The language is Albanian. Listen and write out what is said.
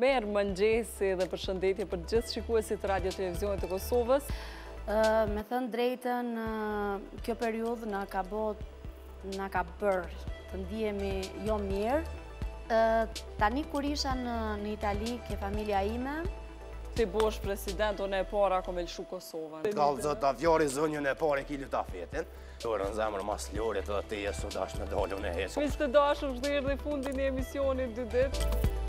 Mirë mëngjesi dhe përshëndetje për gjithë shikuesit Radio Televizionit të Kosovës. Me thënë drejtën, kjo periudhë na ka bërë të ndihemi jo mirë. Tani kur isha në Itali, ke familja ime. Ti bosh president, unë e para kom e lëshu Kosovën. Kallë zot avjari zonjën e pare kilu ta fetin. Dorë në zemër mas lorit dhe të jesë u dash me dalë unë e hesë. Mis të dashur, vërë dhe fundin e emisionit 2 ditë.